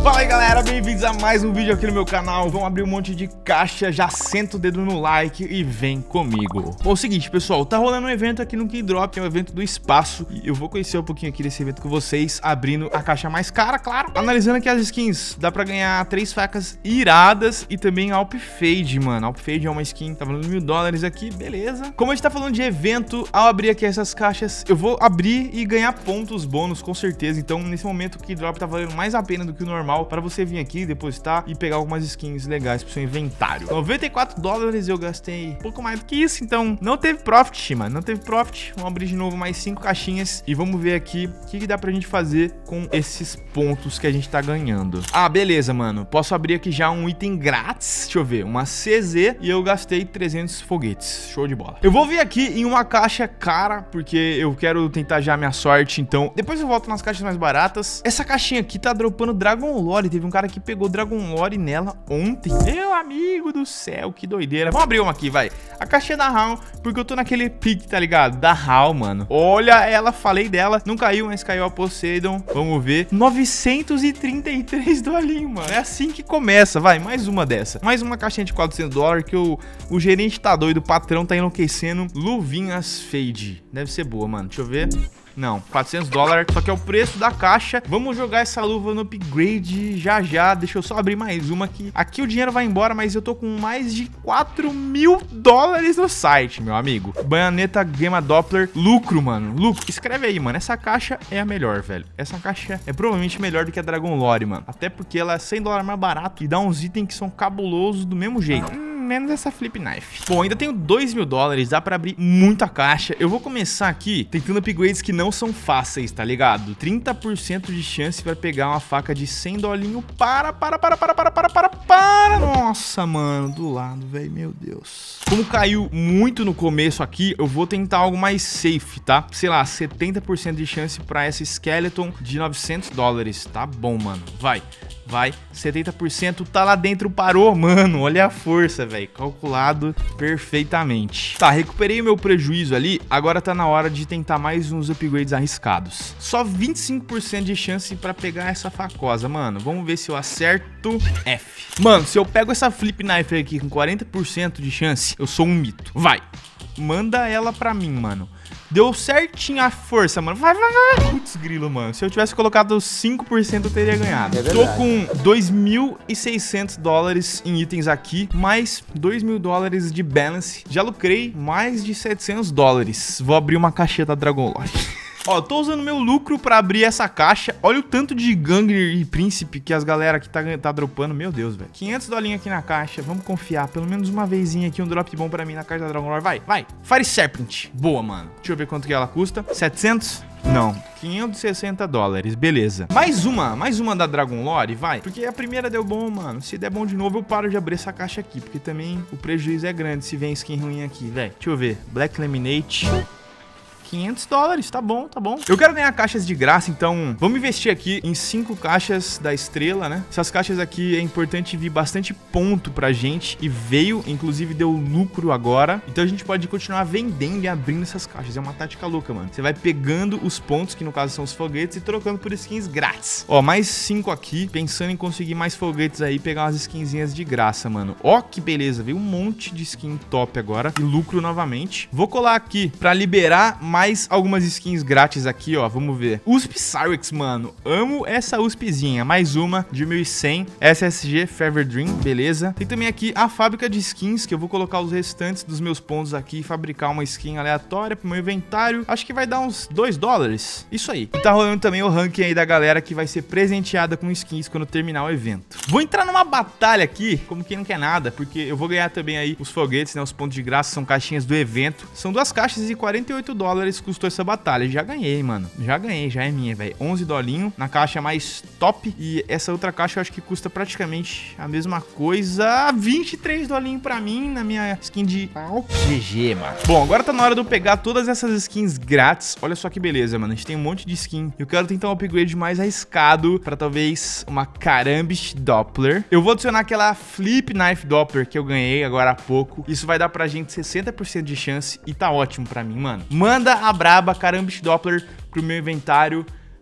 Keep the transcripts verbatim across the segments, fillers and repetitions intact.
Fala aí galera, bem-vindos a mais um vídeo aqui no meu canal. Vamos abrir um monte de caixa, já senta o dedo no like e vem comigo. Bom, é o seguinte pessoal, tá rolando um evento aqui no Keydrop, é um evento do espaço. E eu vou conhecer um pouquinho aqui desse evento com vocês, abrindo a caixa mais cara, claro. Analisando aqui as skins, dá pra ganhar três facas iradas e também Alp Fade, mano. Alp Fade é uma skin, tá valendo mil dólares aqui, beleza. Como a gente tá falando de evento, ao abrir aqui essas caixas, eu vou abrir e ganhar pontos bônus, com certeza. Então nesse momento o Keydrop tá valendo mais a pena do que o normal, para você vir aqui, depositar e pegar algumas skins legais pro seu inventário. noventa e quatro dólares eu gastei um pouco mais do que isso, então não teve profit, mano, não teve profit. Vamos abrir de novo mais cinco caixinhas e vamos ver aqui o que, que dá pra gente fazer com esses pontos que a gente tá ganhando. Ah, beleza, mano, posso abrir aqui já um item grátis, deixa eu ver, uma C Z, e eu gastei trezentos foguetes, show de bola. Eu vou vir aqui em uma caixa cara, porque eu quero tentar já minha sorte, então depois eu volto nas caixas mais baratas. Essa caixinha aqui tá dropando Dragon Lore. Teve um cara que pegou Dragon Lore nela ontem. Meu amigo do céu, que doideira. Vamos abrir uma aqui, vai. A caixinha da Raul, porque eu tô naquele pique, tá ligado? Da Raul, mano. Olha ela, falei dela. Não caiu, mas caiu a Poseidon. Vamos ver. novecentos e trinta e três dolinho, mano. É assim que começa, vai. Mais uma dessa. Mais uma caixinha de quatrocentos dólares que o, o gerente tá doido, o patrão tá enlouquecendo. Luvinhas Fade. Deve ser boa, mano. Deixa eu ver. Não, quatrocentos dólares, só que é o preço da caixa. Vamos jogar essa luva no upgrade já já. Deixa eu só abrir mais uma aqui. Aqui o dinheiro vai embora, mas eu tô com mais de quatro mil dólares no site, meu amigo. Baioneta Gema Doppler. Lucro, mano. Lucro. Escreve aí, mano. Essa caixa é a melhor, velho. Essa caixa é provavelmente melhor do que a Dragon Lore, mano. Até porque ela é cem dólares mais barato e dá uns itens que são cabulosos do mesmo jeito. Hum. Menos essa Flip Knife. Bom, ainda tenho dois mil dólares, dá pra abrir muita caixa. Eu vou começar aqui tentando upgrades que não são fáceis, tá ligado? trinta por cento de chance pra pegar uma faca de cem dolinho. Para, para, para, para, para, para, para, para. Nossa, mano, do lado, velho, meu Deus. Como caiu muito no começo aqui, eu vou tentar algo mais safe, tá? Sei lá, setenta por cento de chance pra essa Skeleton de novecentos dólares. Tá bom, mano, vai. Vai, setenta por cento tá lá dentro, parou, mano, olha a força, velho, calculado perfeitamente. Tá, recuperei meu prejuízo ali, agora tá na hora de tentar mais uns upgrades arriscados. Só vinte e cinco por cento de chance pra pegar essa facosa, mano, vamos ver se eu acerto. F. Mano, se eu pego essa Flip Knife aqui com quarenta por cento de chance, eu sou um mito. Vai, manda ela pra mim, mano. Deu certinho a força, mano. Vai, vai, vai. Putz, grilo, mano. Se eu tivesse colocado cinco por cento, eu teria ganhado. É Tô com dois mil e seiscentos dólares em itens aqui, mais dois mil dólares de balance. Já lucrei mais de setecentos dólares. Vou abrir uma caixinha da Dragon Lore. Ó, tô usando meu lucro pra abrir essa caixa. Olha o tanto de Gangler e Príncipe que as galera aqui tá, tá dropando. Meu Deus, velho. quinhentos dolinhos aqui na caixa. Vamos confiar. Pelo menos uma vezinha aqui, um drop bom pra mim na caixa da Dragon Lore. Vai, vai. Fire Serpent. Boa, mano. Deixa eu ver quanto que ela custa. setecentos? Não. quinhentos e sessenta dólares. Beleza. Mais uma. Mais uma da Dragon Lore. Vai. Porque a primeira deu bom, mano. Se der bom de novo, eu paro de abrir essa caixa aqui. Porque também o prejuízo é grande se vem skin ruim aqui, velho. Deixa eu ver. Black Laminate. quinhentos dólares, tá bom, tá bom. Eu quero ganhar caixas de graça, então vamos investir aqui em cinco caixas da estrela, né? Essas caixas aqui é importante vir bastante ponto pra gente e veio, inclusive deu lucro agora. Então a gente pode continuar vendendo e abrindo essas caixas. É uma tática louca, mano. Você vai pegando os pontos, que no caso são os foguetes, e trocando por skins grátis. Ó, mais cinco aqui, pensando em conseguir mais foguetes aí, pegar umas skinzinhas de graça, mano. Ó, que beleza, veio um monte de skin top agora e lucro novamente. Vou colar aqui pra liberar mais mais algumas skins grátis aqui, ó, vamos ver. U S P Cyrex, mano, amo essa USPzinha, mais uma de mil e cem, S S G Fever Dream, beleza. Tem também aqui a fábrica de skins, que eu vou colocar os restantes dos meus pontos aqui e fabricar uma skin aleatória pro meu inventário, acho que vai dar uns dois dólares, isso aí. E tá rolando também o ranking aí da galera que vai ser presenteada com skins quando terminar o evento. Vou entrar numa batalha aqui, como quem não quer nada, porque eu vou ganhar também aí os foguetes, né, os pontos de graça, são caixinhas do evento, são duas caixas e quarenta e oito dólares custou essa batalha. Já ganhei, mano. Já ganhei, já é minha, velho. onze dolinho na caixa mais top. E essa outra caixa eu acho que custa praticamente a mesma coisa. vinte e três dolinho pra mim na minha skin de G G, mano. Bom, agora tá na hora de eu pegar todas essas skins grátis. Olha só que beleza, mano. A gente tem um monte de skin. Eu quero tentar um upgrade mais arriscado pra talvez uma Karambit Doppler. Eu vou adicionar aquela Flip Knife Doppler que eu ganhei agora há pouco. Isso vai dar pra gente sessenta por cento de chance e tá ótimo pra mim, mano. Manda a braba Karambit Doppler pro meu inventário.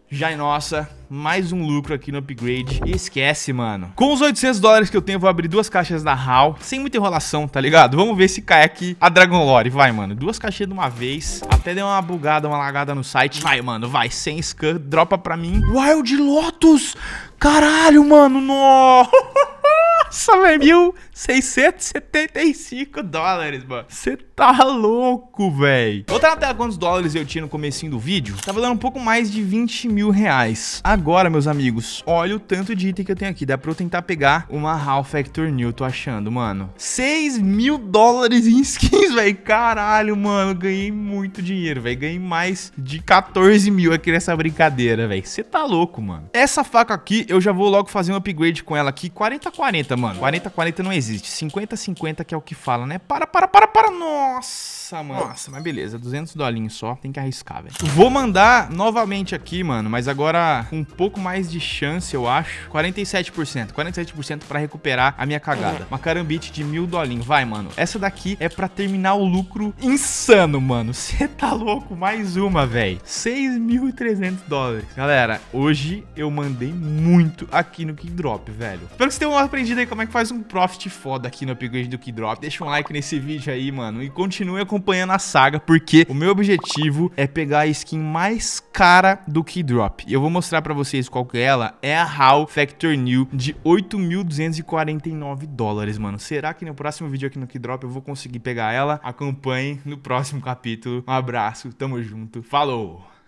já é nossa. Mais um lucro aqui no upgrade. E esquece, mano. Com os oitocentos dólares que eu tenho, eu vou abrir duas caixas da H A L. Sem muita enrolação, tá ligado? Vamos ver se cai aqui a Dragon Lore. Vai, mano. Duas caixinhas de uma vez. Até deu uma bugada, uma lagada no site. Vai, mano. Vai. Sem scan. Dropa pra mim. Wild Lotus. Caralho, mano. Nossa. Nossa, velho, mil seiscentos e setenta e cinco dólares, mano. Você tá louco, velho. Vou botar na tela quantos dólares eu tinha no comecinho do vídeo. Tá valendo um pouco mais de vinte mil reais. Agora, meus amigos, olha o tanto de item que eu tenho aqui. Dá pra eu tentar pegar uma H A L Factor New, tô achando, mano. seis mil dólares em skins, velho. Caralho, mano, ganhei muito dinheiro, velho. Ganhei mais de quatorze mil aqui nessa brincadeira, velho. Você tá louco, mano. Essa faca aqui, eu já vou logo fazer um upgrade com ela aqui. quarenta quarenta, mano. quarenta quarenta não existe. cinquenta cinquenta que é o que fala, né? Para, para, para, para. Nossa, mano. Nossa, mas beleza. duzentos dolinhos só. Tem que arriscar, velho. Vou mandar novamente aqui, mano. Mas agora com um pouco mais de chance, eu acho. quarenta e sete por cento. quarenta e sete por cento pra recuperar a minha cagada. Uma carambite de mil dolinhos. Vai, mano. Essa daqui é pra terminar o lucro insano, mano. Você tá louco? Mais uma, velho. seis mil e trezentos dólares. Galera, hoje eu mandei muito aqui no Keydrop, velho. Espero que vocês tenham aprendido aí como é que faz um profit foda aqui no upgrade do Keydrop. Deixa um like nesse vídeo aí, mano. E continue acompanhando a saga, porque o meu objetivo é pegar a skin mais cara do Keydrop. E eu vou mostrar pra vocês qual que é ela. É a H A L Factor New de oito mil duzentos e quarenta e nove dólares, mano. Será que no próximo vídeo aqui no Keydrop eu vou conseguir pegar ela? Acompanhe no próximo capítulo. Um abraço, tamo junto. Falou!